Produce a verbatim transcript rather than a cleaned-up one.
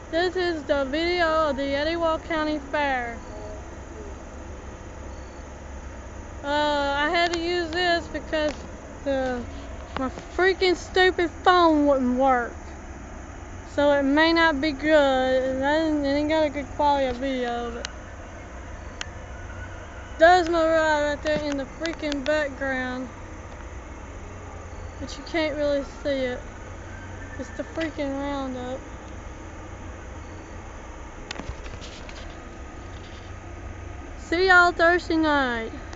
This is the video of the Etowah County Fair. Uh, I had to use this because the my freaking stupid phone wouldn't work. So it may not be good, and I didn't, it ain't got a good quality of video, but there's my ride right there in the freaking background. But you can't really see it. It's the freaking roundup. See y'all Thursday night.